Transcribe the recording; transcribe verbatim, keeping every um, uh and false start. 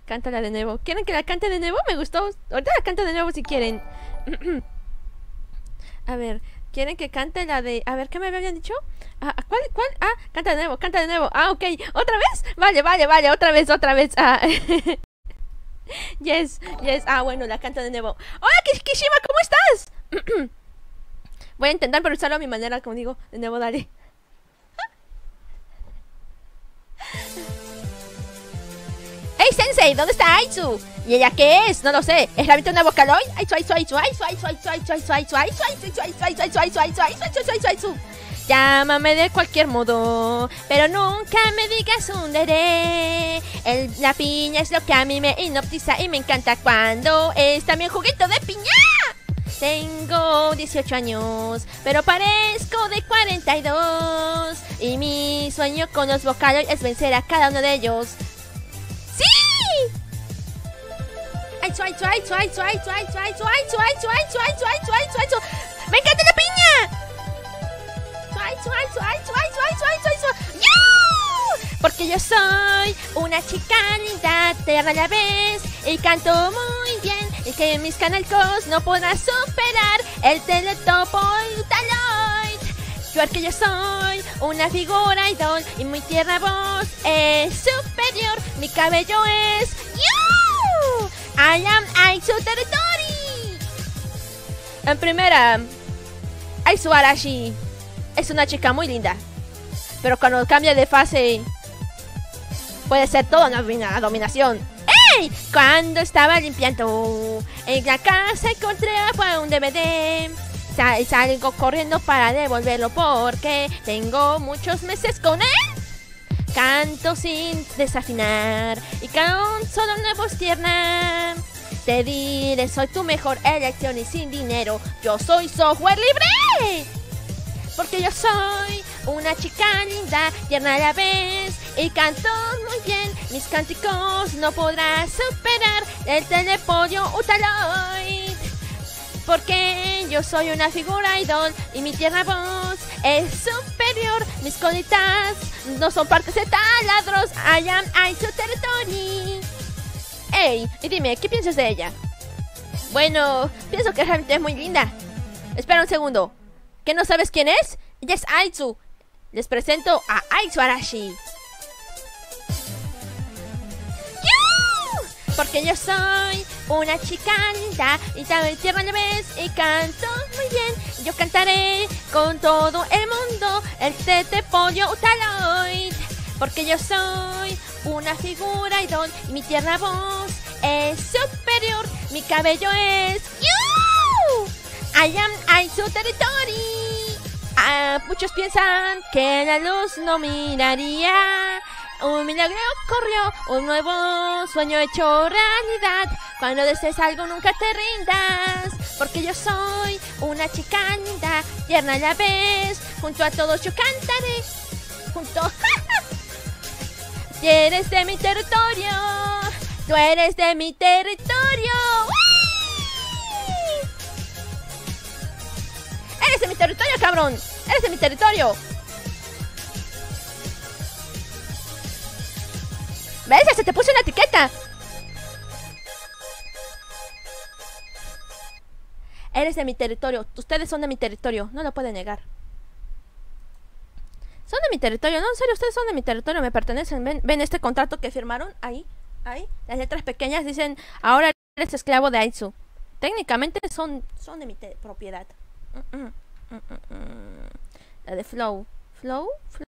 Cántala de nuevo. ¿Quieren que la cante de nuevo? Me gustó. Ahorita la canto de nuevo si quieren. A ver, ¿quieren que cante la de... A ver, ¿qué me habían dicho? Ah, ¿cuál? ¿Cuál? Ah, canta de nuevo, canta de nuevo. Ah, ok. ¿Otra vez? Vale, vale, vale. Otra vez, otra vez. Ah. Yes, yes. Ah, bueno, la canto de nuevo. Hola, Kishima, ¿cómo estás? Voy a intentar usarlo a mi manera, como digo. De nuevo, dale. ¡Hey, Sensei! ¿Dónde está Aitsu? ¿Y ella qué es? No lo sé. ¿Es realmente una Vocaloid? Aitsu, Aitsu, Aitsu, Aitsu, Aitsu, Aitsu, Aitsu, Aitsu, Aitsu, Aitsu, Aitsu, Aitsu, Aitsu, Aitsu, Aitsu, Aitsu, Aitsu, Aitsu, Aitsu, Aitsu. Llámame de cualquier modo, pero nunca me digas un deré. El, la piña es lo que a mí me hipnotiza y me encanta cuando es también juguito de piña. Tengo dieciocho años, pero parezco de cuarenta y dos. Y mi sueño con los Vocaloid es vencer a cada uno de ellos. ¡Sí! ¡Aitsu, Aitsu, Aitsu, Aitsu, Aitsu, Aitsu, Aitsu, Aitsu, Aitsu, Aitsu, Aitsu, Aitsu, Aitsu, Aitsu! ¡Me encanta la piña! ¡Aitsu, Aitsu, Aitsu, Aitsu, Aitsu, Aitsu, Aitsu! ¡Yoo! Porque yo soy una chica linda, tierna a la vez, y canto muy bien, y que mis canalcos no podrán superar el teletopo Utaloid. Porque yo soy una figura idol y mi tierna voz es superior. Mi cabello es you. I am Aitsu Territory. En primera, Aitsu Arashi es una chica muy linda, pero cuando cambia de fase puede ser toda una dominación. ¡Ey! Cuando estaba limpiando en la casa encontré un D V D. Y salgo corriendo para devolverlo porque tengo muchos meses con él. Canto sin desafinar y con solo nuevos tierna. Te diré, soy tu mejor elección y sin dinero yo soy software libre. Porque yo soy una chica linda, tierna a la vez, y canto muy bien. Mis cánticos no podrás superar el telepodio Utaloid. Porque yo soy una figura idol y mi tierna voz es superior. Mis colitas no son partes de taladros. I am Aitsu Territory. Ey, y dime, ¿qué piensas de ella? Bueno, pienso que realmente es muy linda. Espera un segundo. ¿Qué no sabes quién es? Ella es Aitsu. Les presento a Aitsu Arashi. Porque yo soy una chica linda y también tierna a la vez y canto muy bien. Yo cantaré con todo el mundo el Tetepollo Utaloid. Porque yo soy una figura idol y mi tierna voz es superior. Mi cabello es you. I am Aitsu Territory. Ah, muchos piensan que la luz no miraría. Un milagro ocurrió, un nuevo sueño hecho realidad. Cuando desees algo nunca te rindas. Porque yo soy una chica linda, tierna a la vez. Junto a todos yo cantaré. Junto Y eres de mi territorio. Tú eres de mi territorio. ¡Uy! Eres de mi territorio, cabrón. Eres de mi territorio. ¿Ves? Ya se te puso una etiqueta. Eres de mi territorio. Ustedes son de mi territorio. No lo pueden negar. Son de mi territorio. No, en serio, ustedes son de mi territorio. Me pertenecen. Ven, ven este contrato que firmaron. Ahí, ahí. Las letras pequeñas dicen: ahora eres esclavo de Aitsu. Técnicamente son, son de mi propiedad. Mm, mm, mm, mm, mm. La de Flow. Flow, Flow.